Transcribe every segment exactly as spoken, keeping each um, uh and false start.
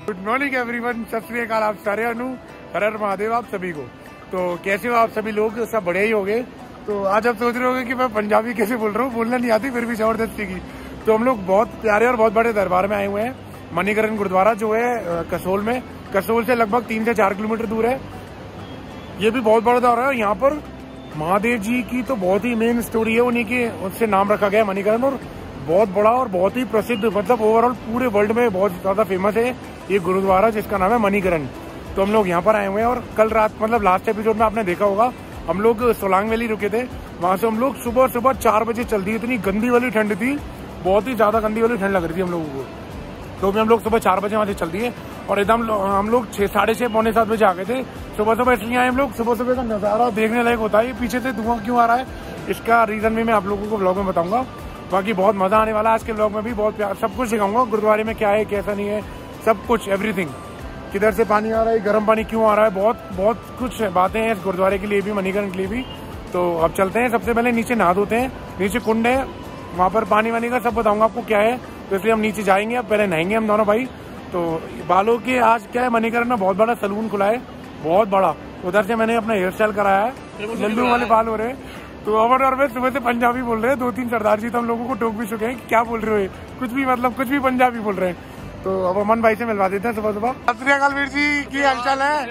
Good morning everyone, सत श्री अकाल आप सारे अनु, हर हर महादेव आप सभी को। तो कैसे हो आप सभी लोग? सब बढ़िया ही हो गए। तो आज आप सोच रहे होंगे कि मैं पंजाबी कैसे बोल रहा हूँ, बोलना नहीं आती फिर भी जबरदस्ती की। तो हम लोग बहुत प्यारे और बहुत बड़े दरबार में आए हुए हैं। मणिकरण गुरुद्वारा जो है कसोल में, कसोल से लगभग तीन से चार किलोमीटर दूर है। ये भी बहुत बड़ा दरबार है। यहाँ पर महादेव जी की तो बहुत ही मेन स्टोरी है, उन्हीं के उससे नाम रखा गया मणिकरण, और बहुत बड़ा और बहुत ही प्रसिद्ध, मतलब ओवरऑल पूरे वर्ल्ड में बहुत ज्यादा फेमस है ये गुरुद्वारा जिसका नाम है मणिकरण। तो हम लोग यहाँ पर आए हुए हैं और कल रात, मतलब लास्ट एपिसोड में आपने देखा होगा, हम लोग सोलांग वैली रुके थे। वहां से हम लोग सुबह सुबह चार बजे चल दी। इतनी गंदी वाली ठंड थी, बहुत ही ज्यादा गंदी वाली ठंड लग रही थी हम लोगों को। तो भी हम लोग सुबह चार बजे वहां से चल दिए और एकदम हम लोग छह साढ़े छह पौने सात बजे आ गए थे। सुबह सुबह इसलिए आए हम लोग, सुबह सुबह का नजारा देखने लायक होता है। ये पीछे से धुआं क्यों आ रहा है, इसका रीजन भी मैं आप लोगों को ब्लॉग में बताऊंगा। बाकी बहुत मजा आने वाला है आज के ब्लॉग में भी, बहुत प्यार, सब कुछ दिखाऊंगा गुरुद्वारे में क्या है कैसा नहीं है, सब कुछ एवरीथिंग। किधर से पानी आ रहा है, गर्म पानी क्यों आ रहा है, बहुत बहुत कुछ बातें हैं इस गुरुद्वारे के लिए भी, मणिकरण के लिए भी। तो अब चलते हैं, सबसे पहले नीचे नहा धोते हैं। नीचे कुंड है, वहाँ पर पानी वानी का सब बताऊंगा आपको क्या है। तो इसलिए हम नीचे जाएंगे, अब पहले नहाएंगे हम दोनों भाई। तो बालों के आज क्या है, मणिकरण में बहुत बड़ा सलून खुला है, बहुत बड़ा। उधर से मैंने अपना हेयर स्टाइल कराया है, लल्लू वाले बाल हो रहे हैं। तो अमन और मैं सुबह से पंजाबी बोल रहे हैं, दो तीन सरदार जी तो हम लोगों को टोक भी चुके हैं कि क्या बोल रहे हो, कुछ भी मतलब कुछ भी पंजाबी बोल रहे हैं। तो अब अमन भाई से मिलवा देते हैं सुबह सुबह। सत श्री अकाल वीर जी, की हालचाल है?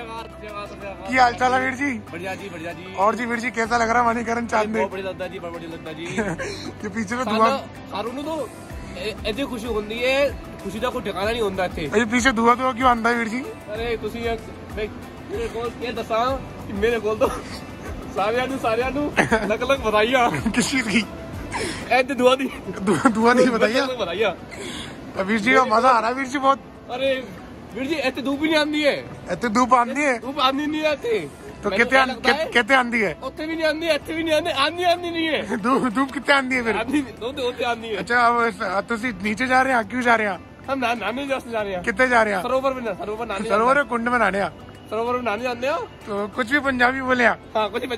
की हालचाल है वीर जी? बढ़िया जी, बढ़िया जी। और जी वीर जी कैसा लग रहा है मणिकरण चांद में? लगता जी, बढ़िया लगता जी। ये पीछे में धुआं, तो ऐसे खुशी होती है, खुशी का कोई ठिकाना नहीं होता थे। ये पीछे धुआं धुआं क्यों आंदा है वीर जी? अरे तुसी मेरे को क्या दसा, मेरे को तो सारिया नु सारिया नु अलग अलग बताइया किसी की ऐसे दुआ दी दुआ नहीं बताइया बताइया। वीर जी का मजा आ रहा है वीर जी बहुत। अरे वीर जी ऐसे धूप ही नहीं आती है, ऐसे धूप आंदी है, धूप आंदी नहीं आती तो कितने कितने आंदी है? उत्ते भी नहीं आंदी, ऐसे भी नहीं आंदी, आंदी आंदी नहीं है। धूप धूप कितने आंदी है फिर? आंदी दो दो आंदी है। अच्छा अब तो नीचे जा रहे हैं, क्यों जा रहे हैं? हम नहाने जा रहे हैं। कितने जा रहे हैं? सरोवर में, सरोवर नहाने, सरोवर कुंड में नहाने, सरोवर में नहाने जाते हो। तो कुछ भी पंजाबी बोले? हाँ कुछ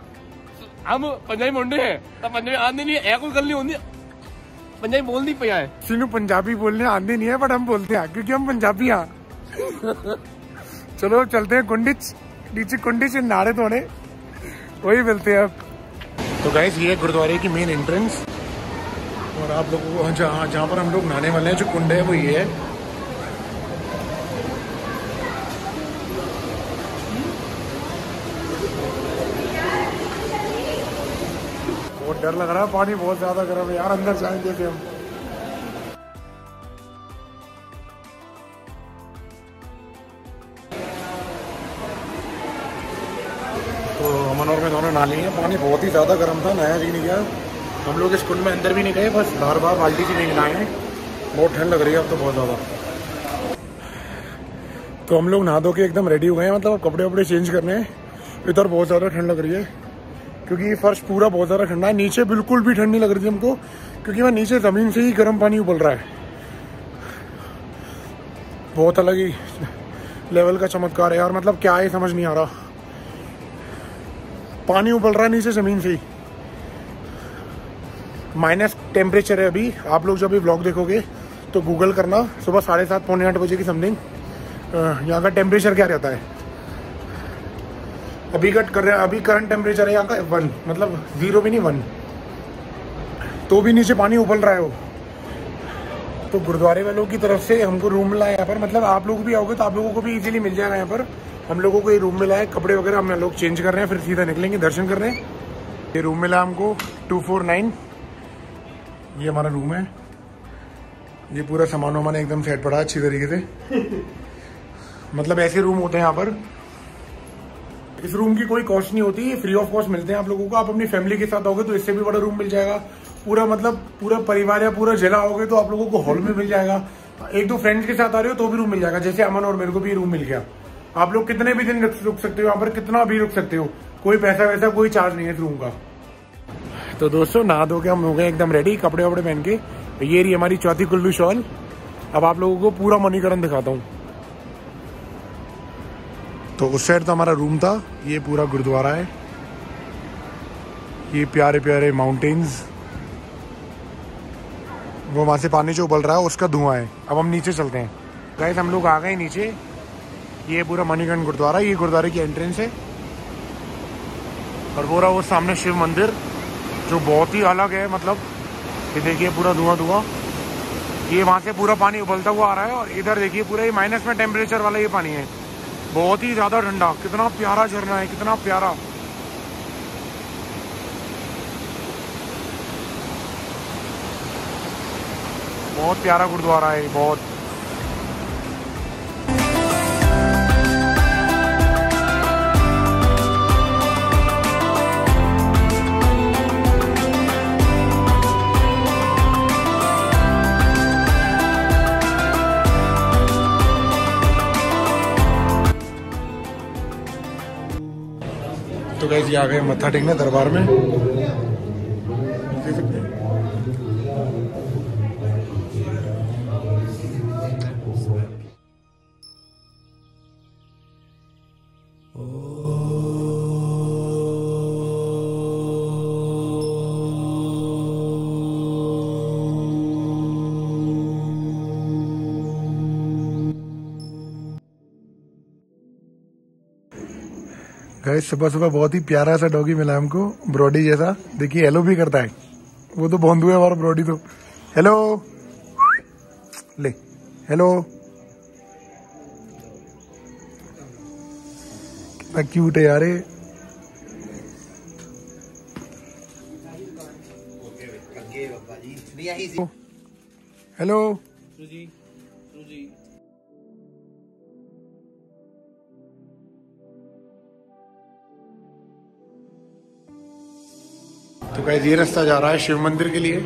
हम पंजाबी मुंडे हैं, तो पंजाबी आंदी नहीं है, कोई गल नहीं होती, पंजाबी बोल नहीं पाया है। सिनू पंजाबी बोलने आंदी नहीं है, बट हम बोलते हैं क्योंकि हम पंजाबी हैं। चलो चलते हैं कुंडिच, नीचे कुंडिच नारे धोने, वही मिलते हैं अब। तो गाइस ये गुरुद्वारे की मेन एंट्रेंस, और आप लोगों को जहाँ जहाँ पर हम लोग नहाने वाले हैं जो कुंड है वो ये है। बहुत डर लग रहा है, पानी बहुत ज्यादा गर्म है यार, अंदर जाएंगे थे हम। तो अमन और मैं दोनों नहा लिए हैं, पानी बहुत ही ज्यादा गर्म था, नहाया भी नहीं गया। हम लोग इस कुंड में अंदर भी नहीं गए, बस बार बार बाल्टी से नहीं नहाए हैं, बहुत ठंड लग रही है अब तो बहुत ज्यादा। तो हम लोग नहा धो के एकदम रेडी हुए हैं, मतलब कपड़े वपड़े चेंज करने हैं। इधर बहुत ज्यादा ठंड लग रही है क्योंकि ये फर्श पूरा बहुत ज़्यादा ठंडा है। नीचे बिल्कुल भी ठंड नहीं लग रही थी हमको, क्योंकि मैं नीचे ज़मीन से ही गर्म पानी उबल रहा है। बहुत अलग ही लेवल का चमत्कार है यार, मतलब क्या है समझ नहीं आ रहा। पानी उबल रहा है नीचे ज़मीन से ही, माइनस टेम्परेचर है अभी। आप लोग जब भी व्लॉग देखोगे तो गूगल करना, सुबह साढ़े सात पौने आठ बजे की समथिंग यहाँ का टेम्परेचर क्या रहता है। अभी कट कर रहे हैं, अभी करंट टेम्परेचर है यहाँ का वन, मतलब जीरो भी नहीं वन, तो भी नीचे पानी उबल रहा है वो। तो गुरुद्वारे वालों की तरफ से हमको रूम मिला है यहाँ पर, मतलब आप लोग भी आओगे तो आप लोगों को भी इजीली मिल जाएगा यहाँ पर। हम लोगों को ये रूम मिला है, कपड़े वगैरह हम लोग चेंज कर रहे हैं, फिर सीधा निकलेंगे दर्शन कर रहे हैं। ये रूम मिला हमको टू फोर नाइन, ये हमारा रूम है। ये पूरा सामान वामान एकदम सेट पड़ा है अच्छी तरीके से, मतलब ऐसे रूम होते हैं यहाँ पर। इस रूम की कोई कॉस्ट नहीं होती, फ्री ऑफ कॉस्ट मिलते हैं आप लोगों को। आप अपनी फैमिली के साथ आओगे तो इससे भी बड़ा रूम मिल जाएगा, पूरा मतलब पूरा परिवार या पूरा जिला आओगे तो आप लोगों को हॉल में मिल जाएगा। एक दो फ्रेंड्स के साथ आ रहे हो तो भी रूम मिल जाएगा, जैसे अमन और मेरे को भी रूम मिल गया। आप लोग कितने भी दिन रुक सकते हो यहाँ पर, कितना भी रुक सकते हो, कोई पैसा वैसा कोई चार्ज नहीं है इस रूम का। तो दोस्तों नहा धो के हम हो गए एकदम रेडी, कपड़े वपड़े पहन के। ये रही हमारी चौथी कुल्लू शॉल। अब आप लोगों को पूरा मणिकरण दिखाता हूँ। तो उस साइड तो हमारा रूम था, ये पूरा गुरुद्वारा है, ये प्यारे प्यारे माउंटेन्स, वो वहाँ से पानी जो उबल रहा है उसका धुआं है। अब हम नीचे चलते हैं। गाइस हम लोग आ गए नीचे। ये पूरा मणिकर्ण गुरुद्वारा, ये गुरुद्वारे की एंट्रेंस है। और पूरा वो सामने शिव मंदिर जो बहुत ही अलग है, मतलब ये देखिए पूरा धुआं धुआं। ये वहाँ से पूरा पानी उबलता हुआ आ रहा है और इधर देखिए पूरा ये माइनस में टेम्परेचर वाला ये पानी है, बहुत ही ज़्यादा ठंडा। कितना प्यारा झरना है, कितना प्यारा। बहुत प्यारा गुरुद्वारा है बहुत। तो गाइस ये आ गए मत्था टेकने दरबार में। गाइस सुबह सुबह बहुत ही प्यारा सा डॉगी मिला हमको, ब्रोडी जैसा। देखिए हेलो भी करता है, वो तो बोंदू है हमारा ब्रोडी तो। हेलो ले, हेलो। कितना क्यूट है यार। हेलो तो गाइस ये रास्ता जा रहा है शिव मंदिर के लिए।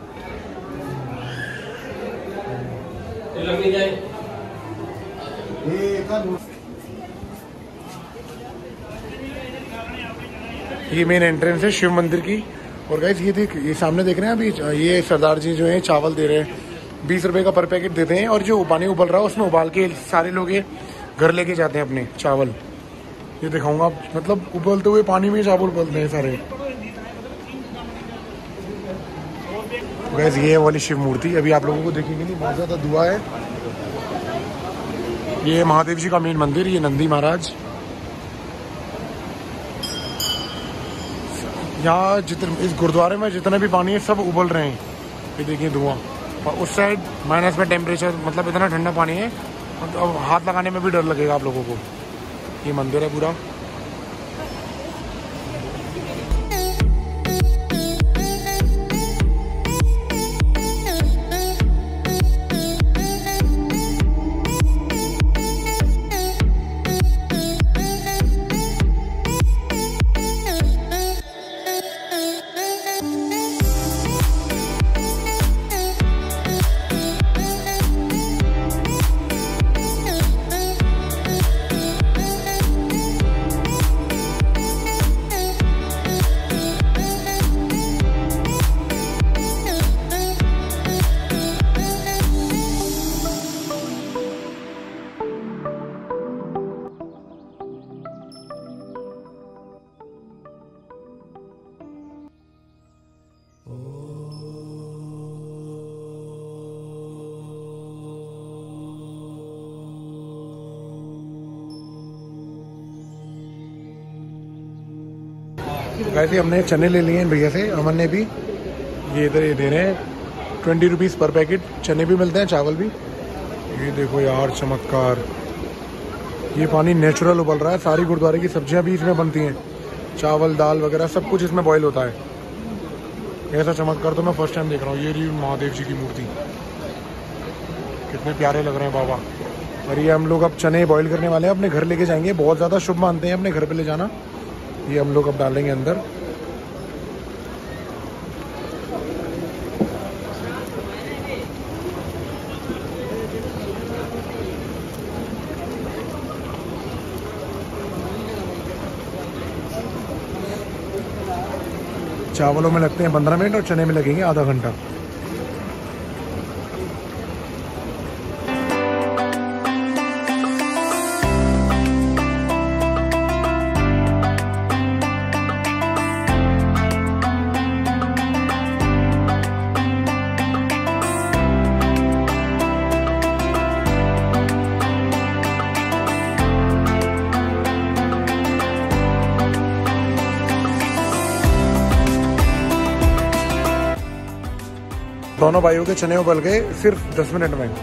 ये मेन एंट्रेंस है शिव मंदिर की। और गाइस ये देख, ये सामने देख रहे हैं अभी, ये सरदार जी जो है चावल दे रहे हैं, बीस रुपए का पर पैकेट देते हैं। और जो पानी उबल रहा है उसमें उबाल के सारे लोग ये घर लेके जाते हैं अपने चावल। ये दिखाऊंगा, मतलब उबलते हुए पानी में चावल उबलते हैं सारे। गाइस ये वाली शिव मूर्ति अभी आप लोगों को देखेंगे नहीं, बहुत ज्यादा धुआं है। ये महादेव जी का मेन मंदिर, ये नंदी महाराज। यहाँ जितने इस गुरुद्वारे में जितना भी पानी है सब उबल रहे हैं, ये देखिए धुआं। और उस साइड माइनस में टेम्परेचर, मतलब इतना ठंडा पानी है, मतलब हाथ लगाने में भी डर लगेगा आप लोगों को। ये मंदिर है पूरा। वैसे हमने चने ले लिए हैं भैया से, अमन ने भी। ये इधर ये दे रहे हैं ट्वेंटी रुपीज़ पर पैकेट। चने भी मिलते हैं, चावल भी। ये देखो यार चमत्कार, ये पानी नेचुरल उबल रहा है। सारी गुरुद्वारे की सब्जियां भी इसमें बनती हैं, चावल दाल वगैरह सब कुछ इसमें बॉईल होता है। ऐसा चमत्कार तो मैं फर्स्ट टाइम देख रहा हूँ। ये रही महादेव जी की मूर्ति, कितने प्यारे लग रहे हैं बाबा। और ये हम लोग अब चने बॉईल करने वाले हैं, अपने घर लेके जाएंगे। बहुत ज़्यादा शुभ मानते हैं अपने घर पे ले जाना। ये हम लोग अब डालेंगे अंदर। चावलों में लगते हैं पंद्रह मिनट और चने में लगेंगे आधा घंटा। दोनों भाइयों के चने उबल गए सिर्फ दस मिनट में।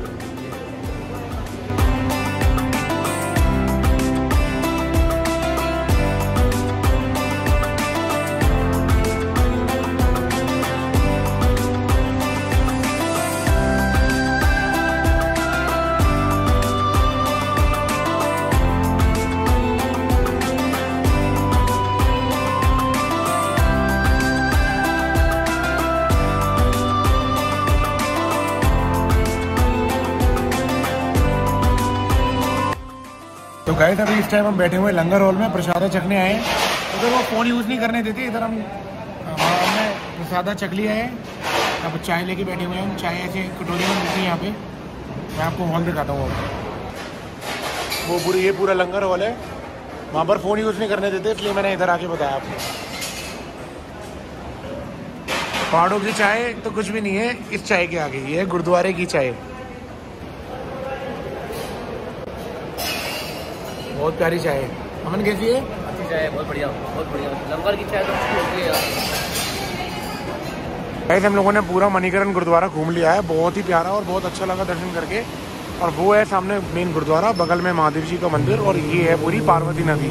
तो गाइस अभी इस टाइम हम बैठे हुए लंगर हॉल में प्रसादा चखने आए हैं। उधर वो फ़ोन यूज़ नहीं करने देते, इधर हम हमने प्रसादा चख लिया है। अब चाय लेके बैठे हुए हैं, चाय ऐसे कटोरी में मिलती है यहाँ पे। मैं आपको हॉल दिखाता हूँ। वो पूरी ये पूरा लंगर हॉल है, वहाँ पर फ़ोन यूज़ नहीं करने देते, इसलिए मैंने इधर आके बताया आपको। पहाड़ों की चाय तो कुछ भी नहीं है इस चाय के आगे। ये है गुरुद्वारे की चाय, बहुत प्यारी चाय है। अमन कैसी है? अच्छी चाय है, बहुत बढ़िया, बहुत बढ़िया। लंगर की चाय तो अच्छी होती है यार। गाइस हम लोगों ने पूरा मणिकरण गुरुद्वारा घूम लिया है, बहुत ही प्यारा और बहुत अच्छा लगा दर्शन करके। और वो है सामने मेन गुरुद्वारा, बगल में महादेव जी का मंदिर, और ये है पूरी पार्वती नदी।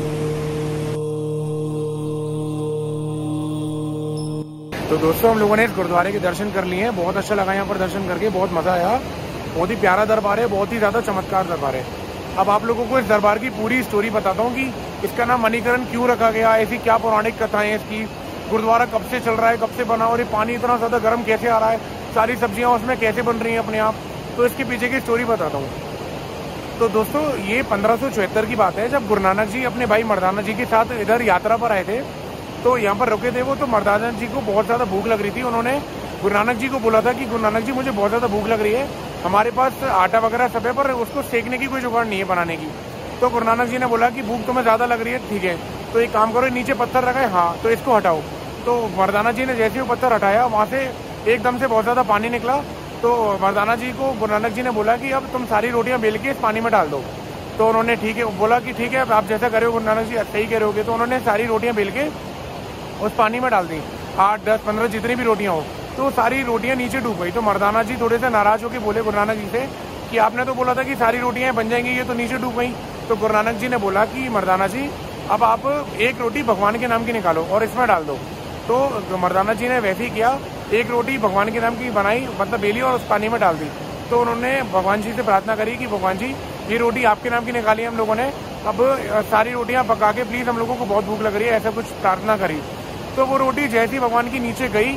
तो दोस्तों हम लोगों ने इस गुरुद्वारे के दर्शन कर लिए हैं, बहुत अच्छा लगा यहाँ पर दर्शन करके, बहुत मजा आया। बहुत ही प्यारा दरबार है, बहुत ही ज्यादा चमत्कार दरबार है। अब आप लोगों को इस दरबार की पूरी स्टोरी बताता हूँ कि इसका नाम मणिकरण क्यों रखा गया, ऐसी क्या पौराणिक कथाएं हैं इसकी, गुरुद्वारा कब से चल रहा है, कब से बना, और ये पानी इतना ज़्यादा गर्म कैसे आ रहा है, सारी सब्जियाँ उसमें कैसे बन रही हैं अपने आप। तो इसके पीछे की स्टोरी बताता हूँ। तो दोस्तों ये पंद्रह सौ चौहत्तर की बात है, जब गुरु नानक जी अपने भाई मर्दाना जी के साथ इधर यात्रा पर आए थे। तो यहाँ पर रुके थे वो। तो मर्दाना जी को बहुत ज़्यादा भूख लग रही थी। उन्होंने गुरु नानक जी को बोला था कि गुरु नानक जी मुझे बहुत ज़्यादा भूख लग रही है, हमारे पास आटा वगैरह सब है पर उसको सेकने की कोई जुगाड़ नहीं है बनाने की। तो गुरु नानक जी ने बोला कि भूख तुम्हें ज़्यादा लग रही है, ठीक है तो एक काम करो, नीचे पत्थर रखा है, हाँ तो इसको हटाओ। तो मर्दाना जी ने जैसे वो पत्थर हटाया, वहाँ से एकदम से बहुत ज़्यादा पानी निकला। तो मर्दाना जी को गुरु नानक जी ने बोला कि अब तुम सारी रोटियाँ बेल के इस पानी में डाल दो। तो उन्होंने ठीक है बोला कि ठीक है आप जैसा करे हो गुरु नानक जी, सही कह रहे हो। तो उन्होंने सारी रोटियाँ बेल के उस पानी में डाल दी, आठ दस पंद्रह जितनी भी रोटियाँ हो। तो सारी रोटियाँ नीचे डूब गई। तो मर्दाना जी थोड़े से नाराज होकर बोले गुरु नानक जी से कि आपने तो बोला था कि सारी रोटियाँ बन जाएंगी, ये तो नीचे डूब गई। तो गुरु नानक जी ने बोला कि मर्दाना जी अब आप एक रोटी भगवान के नाम की निकालो और इसमें डाल दो। तो मर्दाना जी ने वैसे ही किया, एक रोटी भगवान के नाम की बनाई, मतलब बेली और उस पानी में डाल दी। तो उन्होंने भगवान जी से प्रार्थना करी कि भगवान जी ये रोटी आपके नाम की निकाली हम लोगों ने, अब सारी रोटियाँ पका के प्लीज़, हम लोगों को बहुत भूख लग रही है, ऐसा कुछ प्रार्थना करी। तो वो रोटी जैसी भगवान की नीचे गई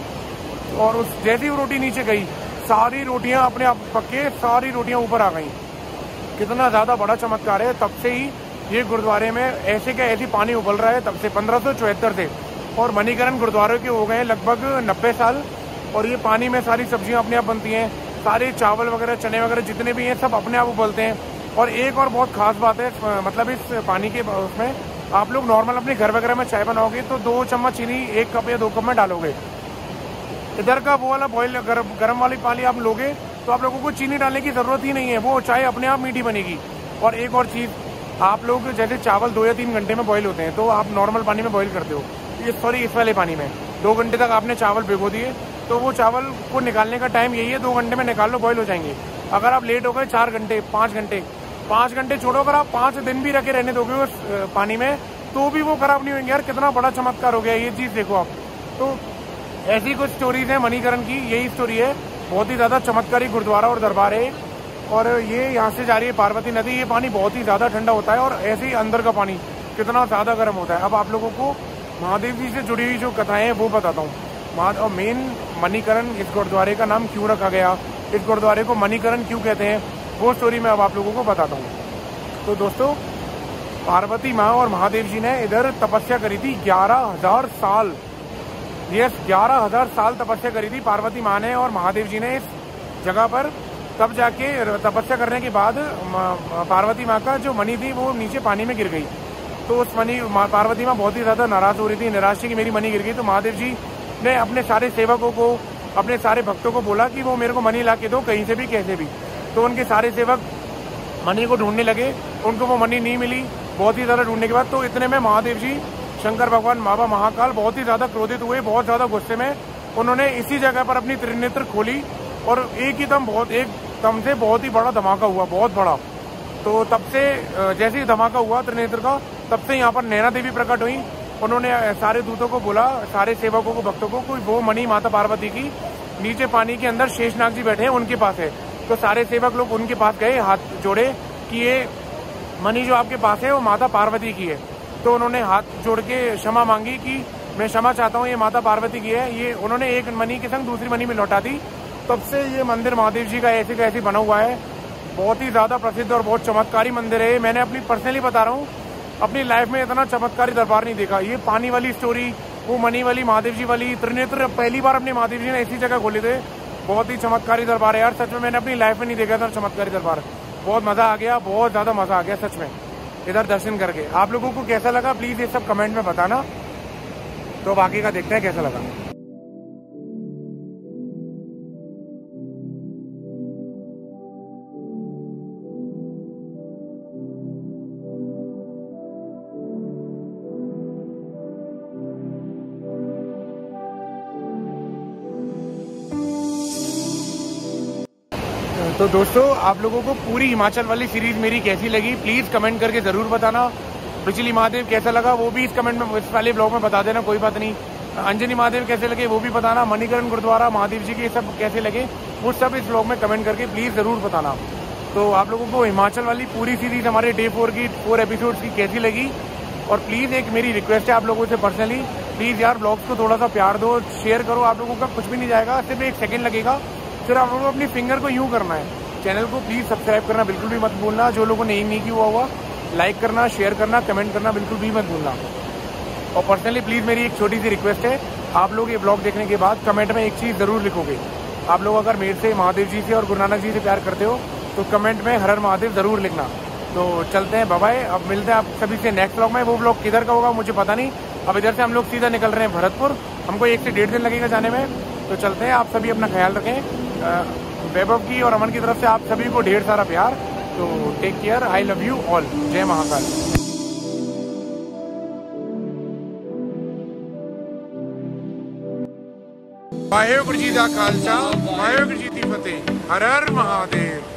और उस जैसी वो रोटी नीचे गई, सारी रोटियां अपने आप पक के सारी रोटियां ऊपर आ गई। कितना ज़्यादा बड़ा चमत्कार है। तब से ही ये गुरुद्वारे में ऐसे क्या ऐसी पानी उबल रहा है, तब से पंद्रह सौ चौहत्तर से। और मणिकरण गुरुद्वारे के हो गए लगभग नब्बे साल। और ये पानी में सारी सब्जियां अपने आप बनती हैं, सारे चावल वगैरह चने वगैरह जितने भी हैं सब अपने आप उबलते हैं। और एक और बहुत खास बात है, मतलब इस पानी के उसमें आप लोग नॉर्मल अपने घर वगैरह में चाय बनाओगे तो दो चम्मच चीनी एक कप या दो कप में डालोगे। इधर का वो वाला बॉयल गर्म गर्म वाली पानी आप लोगे तो आप लोगों को चीनी डालने की जरूरत ही नहीं है, वो चाय अपने आप मीठी बनेगी। और एक और चीज़, आप लोग जैसे चावल दो या तीन घंटे में बॉयल होते हैं, तो आप नॉर्मल पानी में बॉयल करते हो, ये सॉरी इस वाले पानी में दो घंटे तक आपने चावल भिगो दिए, तो वो चावल को निकालने का टाइम यही है, दो घंटे में निकाल लो, बॉयल हो जाएंगे। अगर आप लेट हो गए चार घंटे पाँच घंटे पाँच घंटे छोड़ो, अगर आप पाँच दिन भी रखे रहने दोगे उस पानी में तो भी वो खराब नहीं होंगे। यार कितना बड़ा चमत्कार हो गया ये चीज़, देखो आप। तो ऐसी कुछ स्टोरीज है मणिकरण की, यही स्टोरी है। बहुत ही ज़्यादा चमत्कारी गुरुद्वारा और दरबार है। और ये यहाँ से जा रही है पार्वती नदी, ये पानी बहुत ही ज़्यादा ठंडा होता है और ऐसे ही अंदर का पानी कितना ज़्यादा गर्म होता है। अब आप लोगों को महादेव जी से जुड़ी हुई जो कथाएं हैं वो बताता हूँ। और मेन मणिकरण, इस गुरुद्वारे का नाम क्यों रखा गया, इस गुरुद्वारे को मणिकरण क्यों कहते हैं, वो स्टोरी मैं अब आप लोगों को बताता हूँ। तो दोस्तों पार्वती माँ और महादेव जी ने इधर तपस्या करी थी ग्यारह हजार साल। यस, ग्यारह हजार साल तपस्या करी थी पार्वती माँ ने और महादेव जी ने इस जगह पर। तब जाके तपस्या करने के बाद पार्वती माँ का जो मणि थी वो नीचे पानी में गिर गई। तो उस मणि पार्वती माँ बहुत ही ज़्यादा नाराज़ हो रही थी, निराश थी कि मेरी मणि गिर गई। तो महादेव जी ने अपने सारे सेवकों को, अपने सारे भक्तों को बोला कि वो मेरे को मणि ला के दो कहीं से भी कैसे भी। तो उनके सारे सेवक मणि को ढूंढने लगे, उनको वो मणि नहीं मिली। बहुत ही ज़्यादा ढूंढने के बाद तो इतने में महादेव जी, शंकर भगवान, बाबा महाकाल बहुत ही ज़्यादा क्रोधित हुए, बहुत ज़्यादा गुस्से में उन्होंने इसी जगह पर अपनी त्रिनेत्र खोली और एक ही दम बहुत एक दम से बहुत ही बड़ा धमाका हुआ, बहुत बड़ा। तो तब से जैसे ही धमाका हुआ त्रिनेत्र का, तब से यहाँ पर नैना देवी प्रकट हुई। उन्होंने सारे दूतों को बोला, सारे सेवकों को, भक्तों को, कोई वो मणि माता पार्वती की नीचे पानी के अंदर शेषनाग जी बैठे हैं, उनके पास है। तो सारे सेवक लोग उनके पास गए, हाथ जोड़े कि ये मणि जो आपके पास है वो माता पार्वती की है। तो उन्होंने हाथ जोड़ के क्षमा मांगी कि मैं क्षमा चाहता हूँ, ये माता पार्वती की है। ये उन्होंने एक मणि के संग दूसरी मणि में लौटा दी। तब से ये मंदिर महादेव जी का ऐसे का ऐसे बना हुआ है। बहुत ही ज्यादा प्रसिद्ध और बहुत चमत्कारी मंदिर है। मैंने अपनी पर्सनली बता रहा हूँ, अपनी लाइफ में इतना चमत्कारी दरबार नहीं देखा। ये पानी वाली स्टोरी, वो मणि वाली, महादेव जी वाली, त्रिनेत्र पहली बार अपने महादेव जी ने ऐसी जगह खोले थे। बहुत ही चमत्कारी दरबार है यार, सच में मैंने अपनी लाइफ में नहीं देखा था चमत्कारी दरबार। बहुत मजा आ गया, बहुत ज्यादा मजा आ गया सच में इधर दर्शन करके। आप लोगों को कैसा लगा प्लीज ये सब कमेंट में बताना। तो बाकी का देखते हैं कैसा लगा। तो दोस्तों आप लोगों को पूरी हिमाचल वाली सीरीज मेरी कैसी लगी प्लीज कमेंट करके जरूर बताना। बिजली महादेव कैसा लगा वो भी इस कमेंट में, इस वाले ब्लॉग में बता देना, कोई बात नहीं। अंजनी महादेव कैसे लगे वो भी बताना। मणिकरण गुरुद्वारा, महादेव जी के सब कैसे लगे वो सब इस ब्लॉग में कमेंट करके प्लीज जरूर बताना। तो आप लोगों को हिमाचल वाली पूरी सीरीज हमारे डे फोर की फोर एपिसोड की कैसी लगी। और प्लीज एक मेरी रिक्वेस्ट है आप लोगों से पर्सनली, प्लीज यार ब्लॉग्स को थोड़ा सा प्यार दो, शेयर करो। आप लोगों का कुछ भी नहीं जाएगा, सिर्फ एक सेकंड लगेगा। फिर आप लोगों को अपनी फिंगर को यूं करना है। चैनल को प्लीज सब्सक्राइब करना बिल्कुल भी मत भूलना। जो लोगों ने नहीं किया हुआ हुआ लाइक करना, शेयर करना, कमेंट करना बिल्कुल भी मत भूलना। और पर्सनली प्लीज मेरी एक छोटी सी रिक्वेस्ट है, आप लोग ये ब्लॉग देखने के बाद कमेंट में एक चीज जरूर लिखोगे। आप लोग अगर मेरे से, महादेव जी से और गुरु नानक जी से प्यार करते हो तो कमेंट में हर हर महादेव जरूर लिखना। तो चलते हैं, बाय बाय। अब मिलते हैं आप सभी से नेक्स्ट ब्लॉग में। वो ब्लॉग किधर का होगा मुझे पता नहीं। अब इधर से हम लोग सीधा निकल रहे हैं भरतपुर, हमको एक से डेढ़ दिन लगेगा जाने में। तो चलते हैं, आप सभी अपना ख्याल रखें। वैभव की और अमन की तरफ से आप सभी को ढेर सारा प्यार। तो take care, I love you all. जय महाकाल। वाहेगुरु जी का खालसा, वाहेगुरु जी की फतेह। हर हर महादेव।